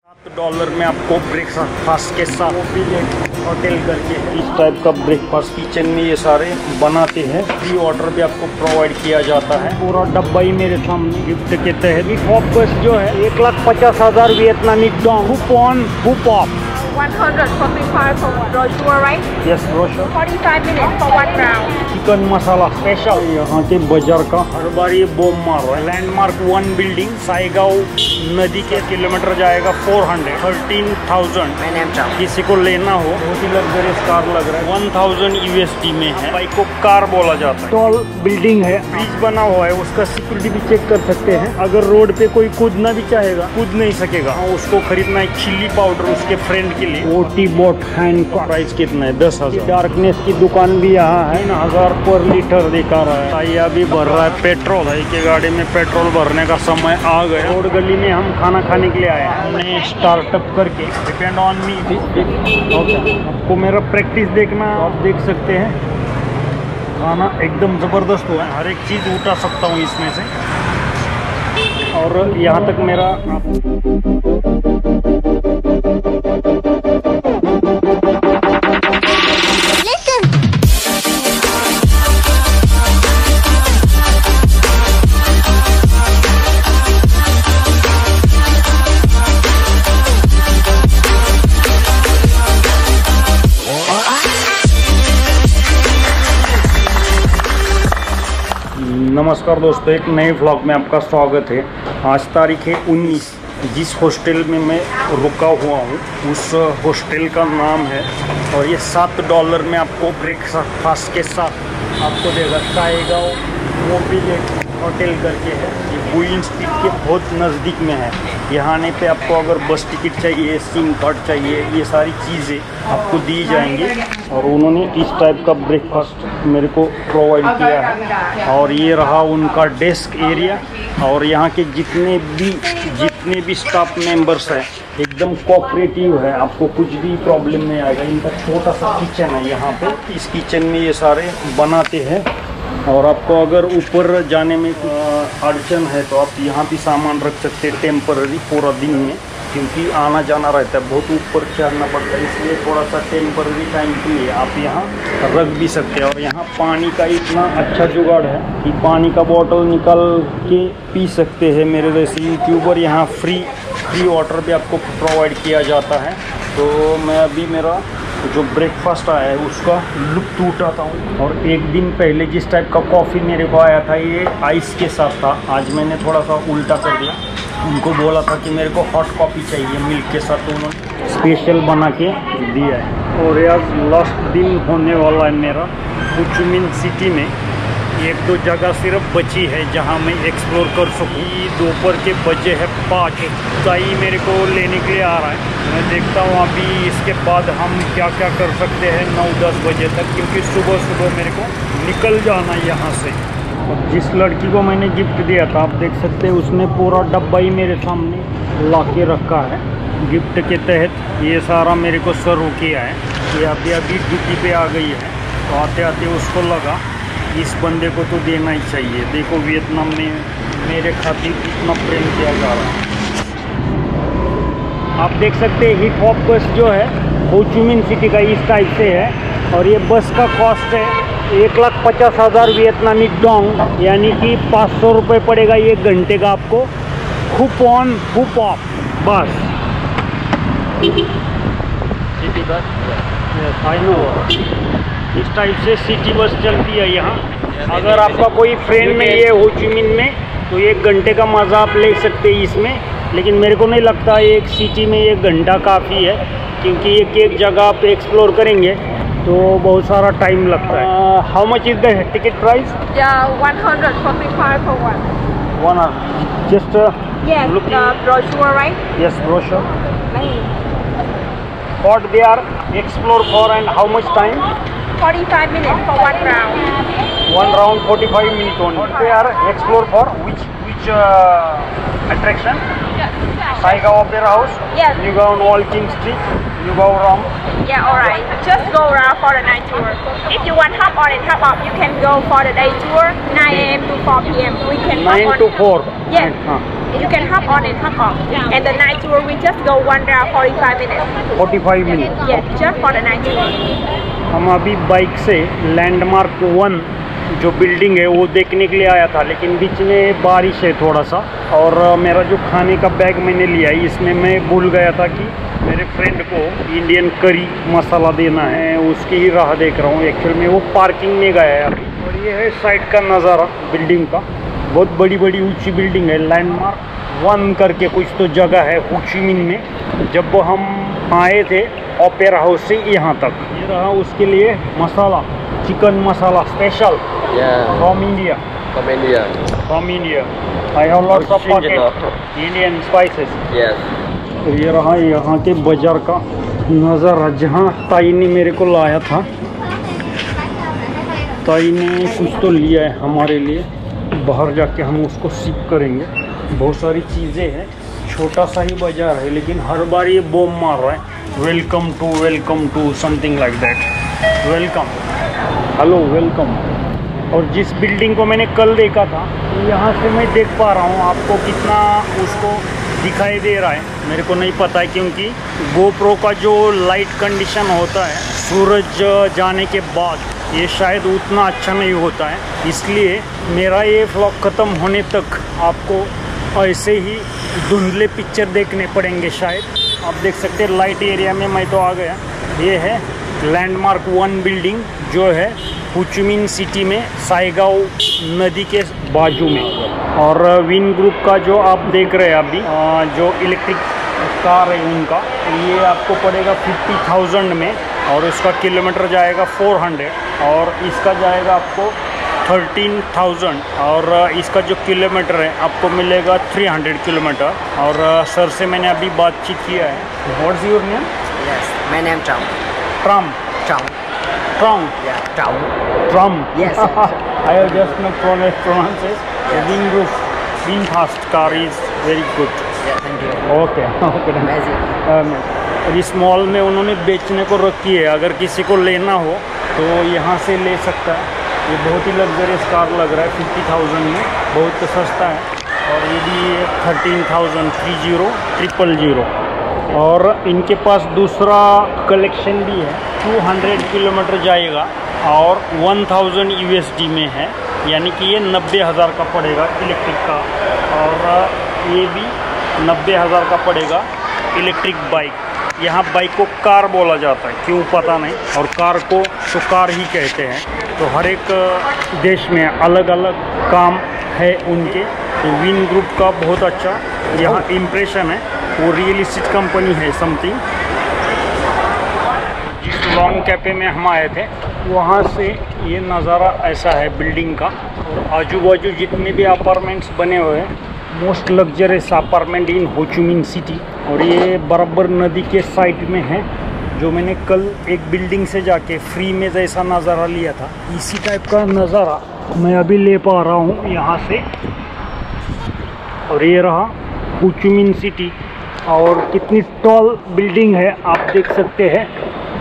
$7 में आपको ब्रेकफास्ट के साथ होटल करके इस टाइप का ब्रेकफास्ट किचन में ये सारे बनाते हैं। फ्री वाटर भी आपको प्रोवाइड किया जाता है। पूरा डब्बा ही मेरे सामने गिफ्ट के तहत फॉकस जो है 1,50,000 वियतनामी डॉन्ग कूपन हुपॉप 145 for brochure, right? Yes brochure 45 minutes for 1 round. Chicken masala special यहाँ के बाजार का हर बार ये बॉम मार रहा है। लैंडमार्क 1 बिल्डिंग साइगांव नदी के किलोमीटर जाएगा 13,000 किसी को लेना हो बहुत ही लग्जरियस कार लग रहा है। 1000 USD में है। बाइक को कार बोला जाता है। टॉल बिल्डिंग है, ब्रिज बना हुआ है, उसका सिक्योरिटी भी चेक कर सकते हैं। अगर रोड पे कोई कूदना भी चाहेगा कूद नहीं सकेगा। उसको खरीदना है चिल्ली पाउडर उसके फ्रेंड के लिए। ओटी बोट हैंड का प्राइस कितना है 10,000। डार्कनेस की दुकान भी यहाँ है 3,000 पर लीटर दिखा रहा है। टाइया भी भर रहा है पेट्रोल। भाई की गाड़ी में पेट्रोल भरने का समय आ गया। रोड गली में हम खाना खाने के लिए आए हैं। हमने स्टार्टअप करके डिपेंड ऑन मी। आपको मेरा प्रैक्टिस देखना आप देख सकते हैं। खाना एकदम ज़बरदस्त हुआ है। हर एक चीज़ उठा सकता हूँ इसमें से। और यहाँ तक मेरा नमस्कार दोस्तों, एक नए व्लॉग में आपका स्वागत है। आज तारीख है 19। जिस हॉस्टल में मैं रुका हुआ हूँ उस हॉस्टल का नाम है और ये $7 में आपको ब्रेकफास्ट के साथ आपको देगा। साइगांव मोबिलेट होटल करके है। ये क्वीन स्ट्रीट के बहुत नज़दीक में है। यहाँ आने पे आपको अगर बस टिकट चाहिए, सिम कार्ड चाहिए, ये सारी चीज़ें आपको दी जाएंगी। और उन्होंने इस टाइप का ब्रेकफास्ट मेरे को प्रोवाइड किया है। और ये रहा उनका डेस्क एरिया। और यहाँ के जितने भी स्टाफ मेंबर्स हैं एकदम कोऑपरेटिव है। आपको कुछ भी प्रॉब्लम नहीं आएगा। इनका छोटा सा किचन है यहाँ पे। इस किचन में ये सारे बनाते हैं। और आपको अगर ऊपर जाने में अड़चन है तो आप यहाँ भी सामान रख सकते हैं टेम्पररी पूरा दिन में, क्योंकि आना जाना रहता है, बहुत ऊपर चढ़ना पड़ता है। इसलिए थोड़ा सा टेम्पररी टाइम के लिए आप यहाँ रख भी सकते हैं। और यहाँ पानी का इतना अच्छा जुगाड़ है कि पानी का बोतल निकाल के पी सकते हैं। मेरे जैसे यूट्यूबर यहाँ फ्री वाटर भी आपको प्रोवाइड किया जाता है। तो मैं अभी मेरा जो ब्रेकफास्ट आया है उसका लुत्फ़ उठाता हूँ। और एक दिन पहले जिस टाइप का कॉफ़ी मेरे को आया था ये आइस के साथ था। आज मैंने थोड़ा सा उल्टा कर दिया। उनको बोला था कि मेरे को हॉट कॉफ़ी चाहिए मिल्क के साथ, तो उन्होंने स्पेशल बना के दिया है। और आज लास्ट दिन होने वाला है मेरा हो ची मिन्ह सिटी में। एक दो जगह सिर्फ बची है जहां मैं एक्सप्लोर कर सकूँ। दोपहर के बजे है 5। चाय मेरे को लेने के लिए आ रहा है। मैं देखता हूँ अभी इसके बाद हम क्या क्या कर सकते हैं 9-10 बजे तक, क्योंकि सुबह मेरे को निकल जाना है यहाँ से। और जिस लड़की को मैंने गिफ्ट दिया था आप देख सकते हैं उसने पूरा डब्बा ही मेरे सामने ला के रखा है। गिफ्ट के तहत ये सारा मेरे को सर्व किया है। ये अभी ड्यूटी पे आ गई है तो आते आते उसको लगा इस बंदे को तो देना ही चाहिए। देखो वियतनाम में मेरे खातिर कितना प्रेम किया जा रहा है। आप देख सकते हैं हिप हॉप बस जो है हो ची मिन्ह सिटी का इस टाइप से है। और ये बस का कॉस्ट है 1,50,000 वियतनामी डॉन्ग, यानी कि 500 रुपये पड़ेगा 1 घंटे का आपको। कूपन हुपॉप बस सिटी बस इस टाइप से सिटी बस चलती है यहाँ। अगर आपका कोई फ्रेंड में ये हो ची मिन्ह में तो 1 घंटे का मज़ा आप ले सकते हैं इसमें। लेकिन मेरे को नहीं लगता एक सिटी में 1 घंटा काफ़ी है, क्योंकि एक जगह आप एक्सप्लोर करेंगे तो बहुत सारा टाइम लगता है। How much is the ticket price? 145 for 1 hour. Just yes, looking. the brochure, right? Yes, brochure. नहीं. What they are explore for and how much time? 45 minutes for 1 round. 1 round 45 minutes only. What they are explore for which attraction? Saigaw Opera House. Yes. You go on Walking Street. You go around. Yeah, alright. Just go around for the night tour. If you want hop on and hop off, you can go for the day tour 9 AM to 4 PM. We can hop 9 on. to 4. Yes. You can hop on and hop off. And the night tour, we just go 1 hour 45 minutes. 45 minute. Yes, just for the night tour. हम अभी bike से landmark 1 जो building है वो देखने के लिए आया था, लेकिन बीच में बारिश है थोड़ा सा, और मेरा जो खाने का बैग मैंने लिया है इसमें मैं भूल गया था कि मेरे फ्रेंड को इंडियन करी मसाला देना है, उसकी ही राह देख रहा हूँ। एक्चुअल में वो पार्किंग में गया है अभी। और ये है साइड का नज़ारा बिल्डिंग का, बहुत बड़ी बड़ी ऊंची बिल्डिंग है। लैंडमार्क 1 करके कुछ तो जगह है हो ची मिन्ह में। जब हम आए थे ओपेरा हाउस से यहाँ तक, ये रहा उसके लिए masala, chicken masala special from India. From India. I have lots of pocket Indian spices. Yes. तो ये रहा यहाँ के बाजार का नज़ारा जहाँ ताई ने मेरे को लाया था। ताई ने कुछ तो लिया है हमारे लिए, बाहर जाके हम उसको सीख करेंगे। बहुत सारी चीज़ें हैं, छोटा सा ही बाजार है, लेकिन हर बार ये बॉम्ब मार रहा है, welcome to something like that, welcome, hello welcome. और जिस बिल्डिंग को मैंने कल देखा था, यहाँ से मैं देख पा रहा हूँ आपको कितना उसको दिखाई दे रहा है, मेरे को नहीं पता है, क्योंकि गोप्रो का जो लाइट कंडीशन होता है सूरज जाने के बाद ये शायद उतना अच्छा नहीं होता है, इसलिए मेरा ये व्लॉग ख़त्म होने तक आपको ऐसे ही धुंधले पिक्चर देखने पड़ेंगे शायद। आप देख सकते हैं लाइट एरिया में मैं तो आ गया। ये है लैंडमार्क 1 बिल्डिंग जो है हो ची मिन्ह सिटी में साइगाओ नदी के बाजू में। और विन ग्रुप का जो आप देख रहे हैं अभी जो इलेक्ट्रिक कार है उनका, ये आपको पड़ेगा 50,000 में, और उसका किलोमीटर जाएगा 400, और इसका जाएगा आपको 13,000, और इसका जो किलोमीटर है आपको मिलेगा 300 किलोमीटर। और सर से मैंने अभी बातचीत किया है। What's your name? Yes. My name Tom. Tram. Tom. Yeah. Tom. Trump. Yes. I have just not pronounced it. The wind fast car is very good. Yeah. Thank you. Okay. Okay. Amazing. और इस mall में उन्होंने बेचने को रखी है, अगर किसी को लेना हो तो यहाँ से ले सकता है। ये बहुत ही लग्जरियस कार लग रहा है, 50,000 में, बहुत सस्ता है। और ये भी 13,000 30,000। और इनके पास दूसरा कलेक्शन भी है, 200 किलोमीटर जाएगा और 1000 USD में है, यानी कि ये 90,000 का पड़ेगा इलेक्ट्रिक का। और ये भी 90,000 का पड़ेगा इलेक्ट्रिक बाइक। यहाँ बाइक को कार बोला जाता है, क्यों पता नहीं, और कार को तो कार ही कहते हैं। तो हर एक देश में अलग अलग काम है उनके। तो विन ग्रुप का बहुत अच्छा यहाँ इम्प्रेशन है, वो रियल इस्टेट कंपनी है समथिंग। जिस लॉन्ग कैफे में हम आए थे वहाँ से ये नज़ारा ऐसा है बिल्डिंग का, और आजू बाजू जितने भी अपार्टमेंट्स बने हुए हैं, मोस्ट लग्जरियस अपार्टमेंट इन हो ची मिन्ह सिटी। और ये बराबर नदी के साइड में है, जो मैंने कल एक बिल्डिंग से जाके फ्री में जैसा नज़ारा लिया था, इसी टाइप का नज़ारा मैं अभी ले पा रहा हूँ यहाँ से। और ये रहा हो ची मिन्ह सिटी, और कितनी टॉल बिल्डिंग है आप देख सकते हैं।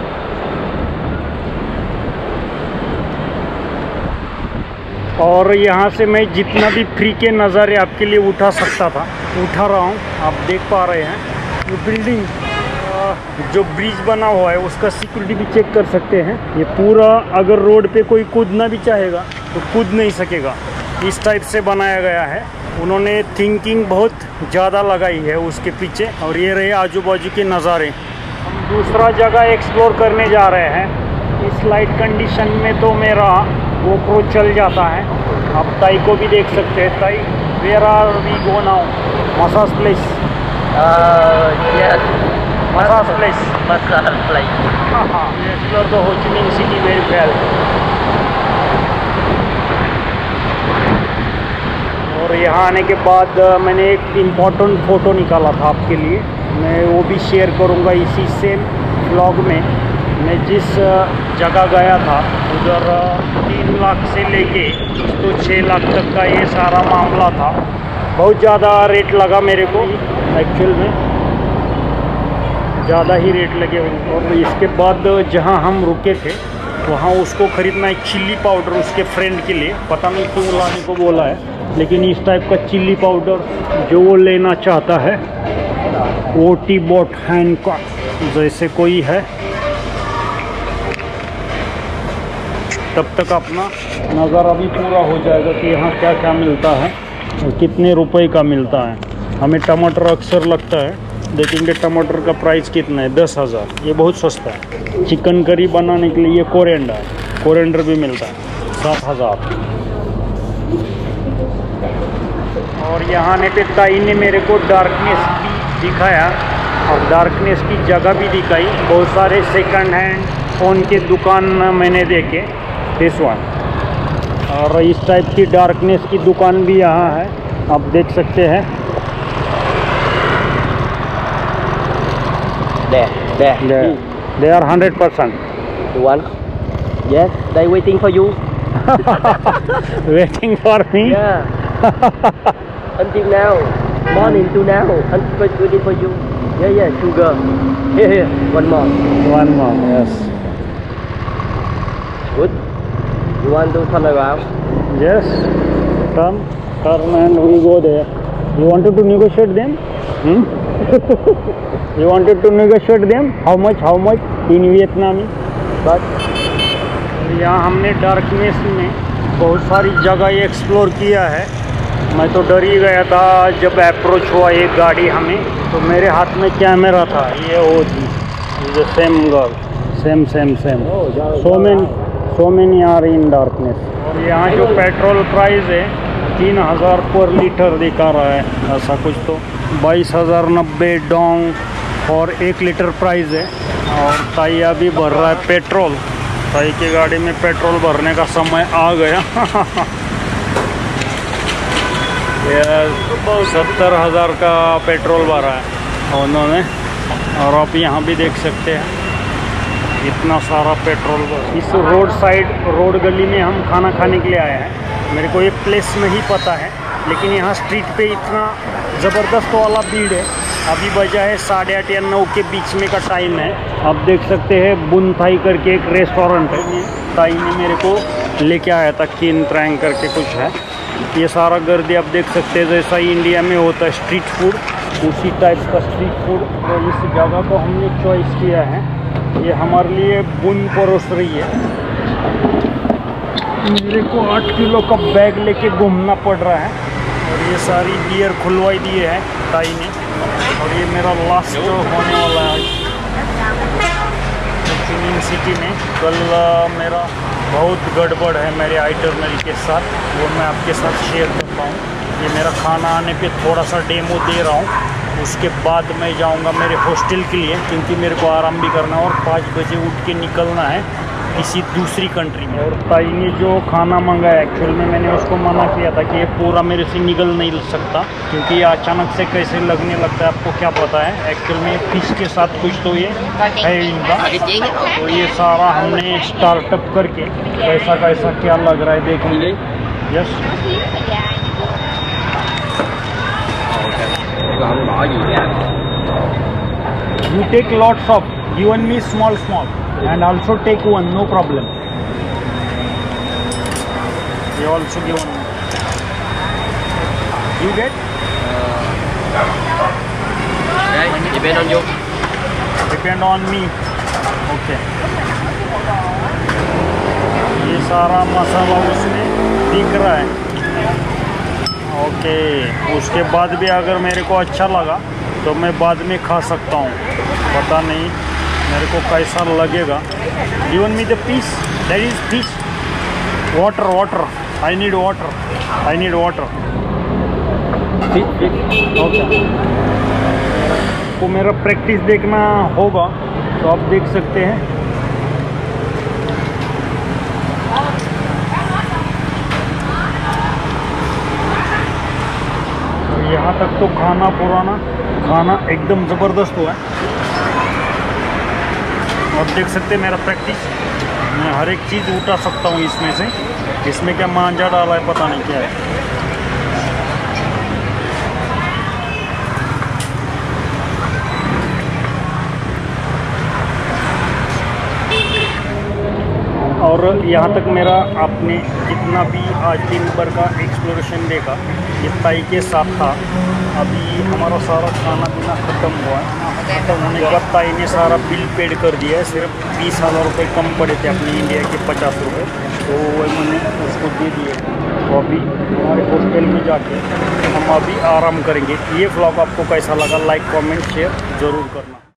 और यहाँ से मैं जितना भी फ्री के नज़ारे आपके लिए उठा सकता था उठा रहा हूँ। आप देख पा रहे हैं ये बिल्डिंग, जो ब्रिज बना हुआ है उसका सिक्योरिटी भी चेक कर सकते हैं। ये पूरा अगर रोड पे कोई कूदना भी चाहेगा तो कूद नहीं सकेगा, इस टाइप से बनाया गया है। उन्होंने थिंकिंग बहुत ज़्यादा लगाई है उसके पीछे। और ये रहे आजू बाजू के नज़ारे। हम दूसरा जगह एक्सप्लोर करने जा रहे हैं। इस लाइट कंडीशन में तो मेरा गोप्रो चल जाता है। आप ताई को भी देख सकते हैं। Tai, where are we go now? Massage place. Yes. Massage place. Massage place. हाँ, explore the Ho Chi Minh city very well. और यहाँ आने के बाद मैंने एक इम्पोर्टेंट फ़ोटो निकाला था आपके लिए, मैं वो भी शेयर करूँगा इसी सेम व्लॉग में। मैं जिस जगह गया था उधर 3 लाख से लेके तो 6 लाख तक का ये सारा मामला था। बहुत ज़्यादा रेट लगा मेरे को, एक्चुअल में ज़्यादा ही रेट लगे। और इसके बाद जहाँ हम रुके थे वहाँ उसको खरीदना है चिल्ली पाउडर उसके फ्रेंड के लिए, पता नहीं क्यों लाने को बोला है, लेकिन इस टाइप का चिल्ली पाउडर जो वो लेना चाहता है, वो टी बॉट हैंड का जैसे कोई है, तब तक अपना नज़ारा भी पूरा हो जाएगा कि यहाँ क्या क्या मिलता है और कितने रुपए का मिलता है। हमें टमाटर अक्सर लगता है, देखेंगे टमाटर का प्राइस कितना है, 10,000, ये बहुत सस्ता है। चिकन करी बनाने के लिए ये कोरिएंडर भी मिलता है 7,000। और यहाँ आने पे ताई ने मेरे को डार्कनेस भी दिखाया और डार्कनेस की जगह भी दिखाई। बहुत सारे सेकंड हैंड फ़ोन के दुकान मैंने देखे, दिस वन। और इस टाइप की डार्कनेस की दुकान भी यहाँ है, आप देख सकते हैं। There. They are 100%. You want? Yes, they waiting for you. Waiting for me? Yeah. Until now. Morning to now. Until waiting for you. Yeah, sugar. Here. One more. Yes. Good. You want to turn around? Yes. Turn and we go there. You wanted to negotiate them? You wanted to negotiate them? How much in Vietnamese? But यहाँ हमने darkness में बहुत सारी जगह explore किया है। मैं तो डर ही गया था जब अप्रोच हुआ एक गाड़ी हमें, तो मेरे हाथ में कैमरा था, ये वो थी, the same girl, same so many are in darkness. और यहाँ जो पेट्रोल प्राइस है 3,000 पर लीटर दिखा रहा है, ऐसा कुछ तो 22,090 डोंग और 1 लीटर प्राइस है। और ताई अभी भर रहा है पेट्रोल, ताई की गाड़ी में पेट्रोल भरने का समय आ गया। 70,000 का पेट्रोल भरा है उन्होंने। और आप यहाँ भी देख सकते हैं इतना सारा पेट्रोल। इस रोड गली में हम खाना खाने के लिए आए हैं। मेरे को ये प्लेस नहीं पता है, लेकिन यहाँ स्ट्रीट पे इतना ज़बरदस्त वाला भीड़ है। अभी बजा है 8:30 या 9 के बीच में का टाइम है। आप देख सकते हैं बुन थाई करके एक रेस्टोरेंट है, ताई ने मेरे को लेके आया था, किन ट्रैंग करके कुछ है। ये सारा गर्दी आप देख सकते हैं जैसा ही इंडिया में होता है स्ट्रीट फूड, उसी टाइप का स्ट्रीट फूड। तो इस जगह को हमने चॉइस किया है, ये हमारे लिए बुन परोस रही है। मेरे को 8 किलो का बैग लेके घूमना पड़ रहा है। और ये सारी बियर खुलवाई दिए है ताई ने। और ये मेरा लास्ट होने वाला है चुनिंग सिटी में। कल मेरा बहुत गड़बड़ है मेरे आइटरनरी के साथ, वो मैं आपके साथ शेयर करता हूँ। ये मेरा खाना आने पे थोड़ा सा डेमो दे रहा हूँ, उसके बाद मैं जाऊँगा मेरे हॉस्टल के लिए, क्योंकि मेरे को आराम भी करना है और 5 बजे उठ के निकलना है किसी दूसरी कंट्री में। और ताई ने जो खाना मंगाया, एक्चुअल में मैंने उसको मना किया था कि ये पूरा मेरे से निकल नहीं सकता, क्योंकि ये अचानक से कैसे लगने लगता है आपको क्या पता है। एक्चुअल में फिश के साथ कुछ तो ये है इनका। तो ये सारा हमने स्टार्टअप करके कैसा कैसा क्या लग रहा है देखेंगे। Yes, you take lots of, given me small and also take one, no problem. You also give one. You get? okay, depend on you. Depend on me. Okay. ये सारा मसाला उसमें दिख रहा है। ओके, उसके बाद भी अगर मेरे को अच्छा लगा तो मैं बाद में खा सकता हूँ, पता नहीं मेरे को कैसा लगेगा। Given me the piece, that is fish. Water, I need water. Okay, तो मेरा प्रैक्टिस देखना होगा, तो आप देख सकते हैं। यहाँ तक तो खाना एकदम ज़बरदस्त हुआ है। आप देख सकते हैं मेरा प्रैक्टिस, मैं हर एक चीज़ उठा सकता हूँ इसमें से। इसमें क्या मांझा डाला है पता नहीं क्या है। और यहाँ तक मेरा आपने जितना भी आज दिन भर का एक्सप्लोरेशन देखा ये ताई के साथ था। अभी हमारा सारा खाना पीना ख़त्म हुआ है। ख़त्म होने के बाद ताई ने सारा बिल पेड कर दिया है। सिर्फ 20,000 रुपये कम पड़े थे अपने इंडिया के 50 रुपये, तो वही मैंने उसको दे दिए। तो अभी हमारे हॉस्टल में जाके हम अभी आराम करेंगे। ये व्लॉग आपको कैसा लगा लाइक कमेंट शेयर ज़रूर करना।